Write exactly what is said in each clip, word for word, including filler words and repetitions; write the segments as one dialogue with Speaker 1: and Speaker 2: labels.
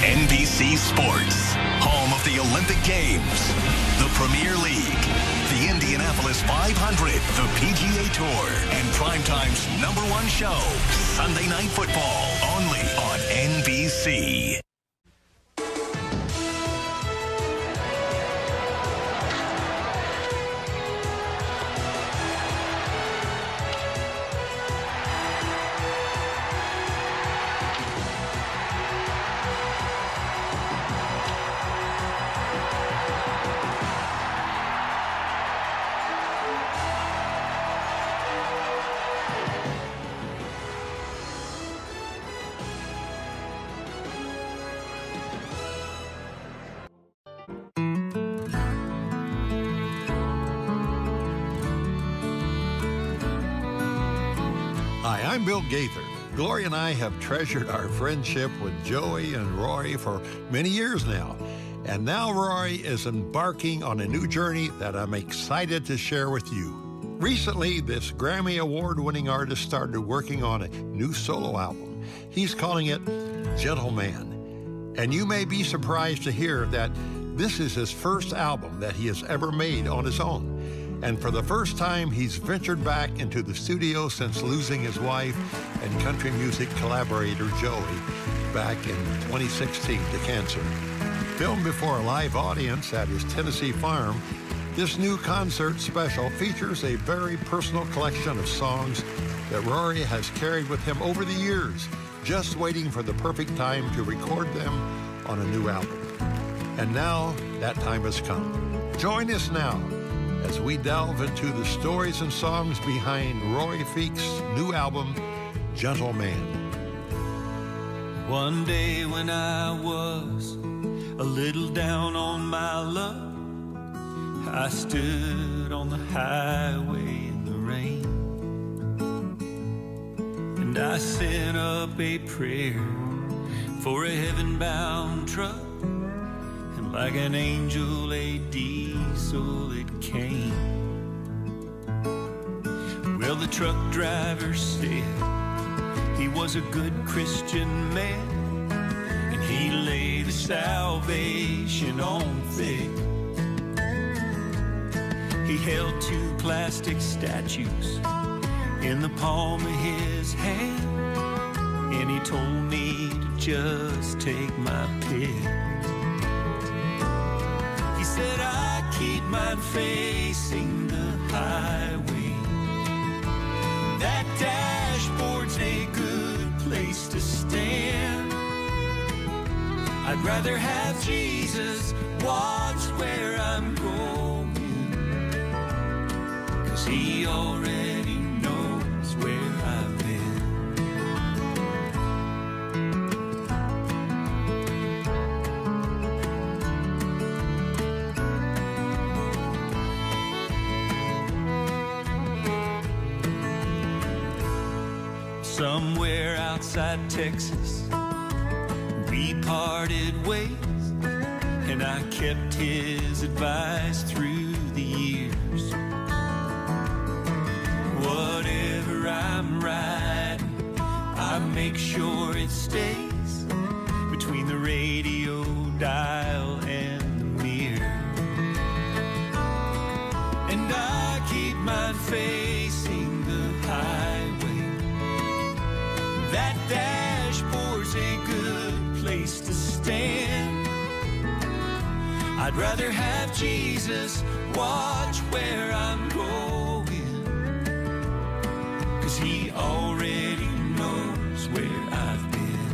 Speaker 1: N B C Sports, home of the Olympic Games, the Premier League, the Indianapolis five hundred, the P G A Tour, and Primetime's number one show, Sunday Night Football, only on N B C.
Speaker 2: Hi, I'm Bill Gaither. Gloria and I have treasured our friendship with Joey and Rory for many years now. And now Rory is embarking on a new journey that I'm excited to share with you. Recently, this Grammy Award-winning artist started working on a new solo album. He's calling it Gentleman. And you may be surprised to hear that this is his first album that he has ever made on his own. And for the first time, he's ventured back into the studio since losing his wife and country music collaborator Joey back in twenty sixteen to cancer. Filmed before a live audience at his Tennessee farm, this new concert special features a very personal collection of songs that Rory has carried with him over the years, just waiting for the perfect time to record them on a new album. And now, that time has come. Join us now as we delve into the stories and songs behind Rory Feek's new album, Gentleman.
Speaker 3: One day when I was a little down on my luck, I stood on the highway in the rain, and I sent up a prayer for a heaven-bound truck, and like an angel a diesel it came. Well, the truck driver said he was a good Christian man, and he laid the salvation on thick. He held two plastic statues in the palm of his hand, and he told me to just take my pick. He said, I keep mine facing the highway. That dashboard's a good place to stand. I'd rather have Jesus watch where I'm going, 'cause he already knows where I've been. Somewhere outside Texas, we parted ways, and I kept his advice through the years. Whatever I'm riding, I make sure it stays between the radio dial and the mirror. And I keep mine facing the highway. That dashboard's a good place to stand. I'd rather have Jesus watch where I'm going, 'cause he already knows where I've been.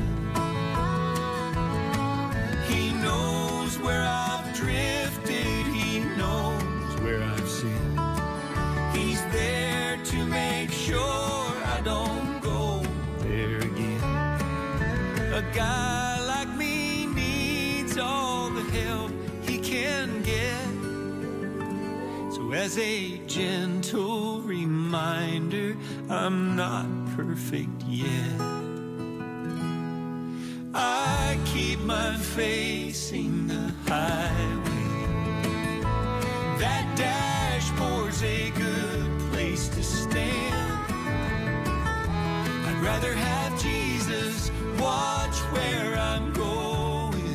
Speaker 3: He knows where I've drifted. He knows where I've sinned. He's there to make sure I don't go there again. A guy like me needs all the help he can get. So as a gentle reminder, I'm not perfect yet. I keep mine facing the highway. That dashboard's a good place to stand. I'd rather have Jesus watch where I'm going,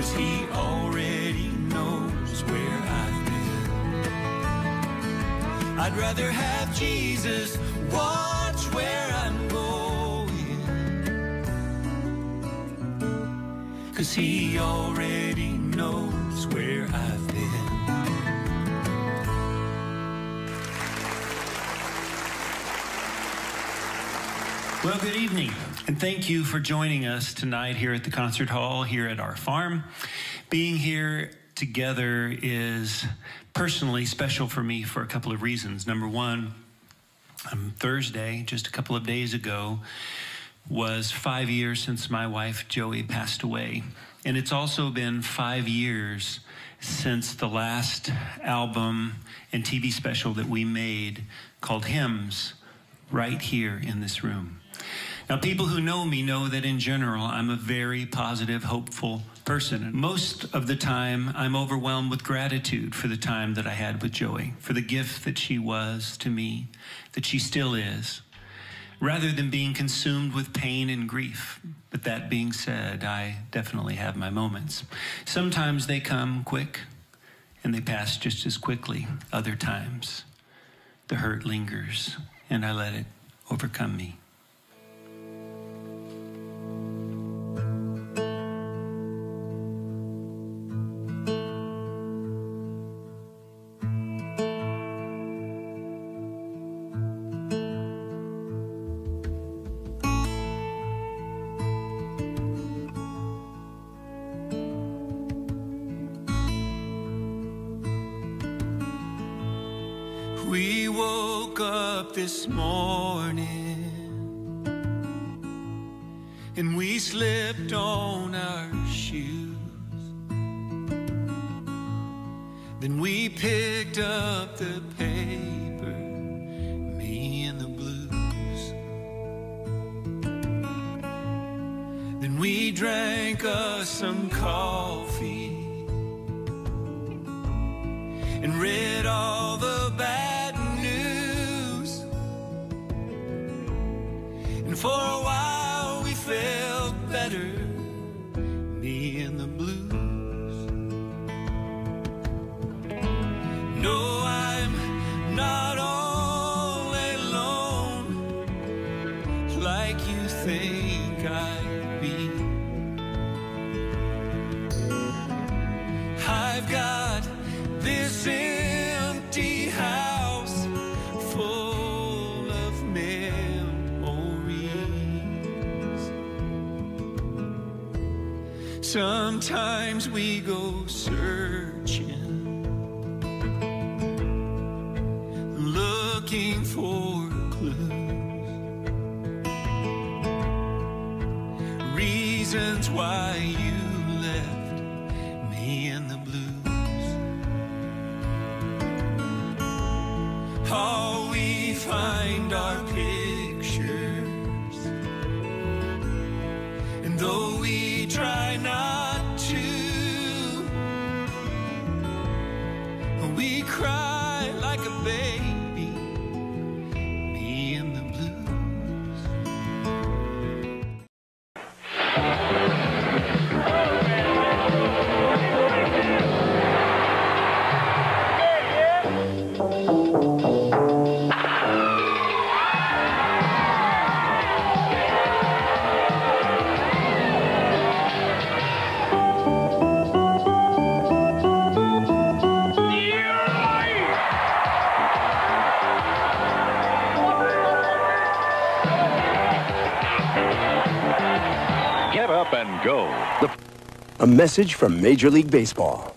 Speaker 3: 'cause he already knows where I've been. I'd rather have Jesus watch where I'm going, 'cause he already knows where I've been. Well, good evening, and thank you for joining us tonight here at the concert hall, here at our farm. Being here together is personally special for me for a couple of reasons. Number one, um, Thursday, just a couple of days ago, was five years since my wife, Joey, passed away. And it's also been five years since the last album and T V special that we made called Hymns, right here in this room. Now, people who know me know that in general, I'm a very positive, hopeful person. And most of the time, I'm overwhelmed with gratitude for the time that I had with Joey, for the gift that she was to me, that she still is, rather than being consumed with pain and grief. But that being said, I definitely have my moments. Sometimes they come quick, and they pass just as quickly. Other times, the hurt lingers, and I let it overcome me. We woke up this morning and we slipped on our shoes. Then we picked up the paper, me and the blues. Then we drank us some coffee and read all the bad news. And for a while we felt better, me and the blues. No, I'm not all alone like you think I'd be. I've got this empty house full of memories. Sometimes we go searching, looking for clues, reasons why you left me in the blues. Oh, we find our pictures, and though we try not to, we cry like a baby, me and the blues.
Speaker 4: Get up and go. A message from Major League Baseball.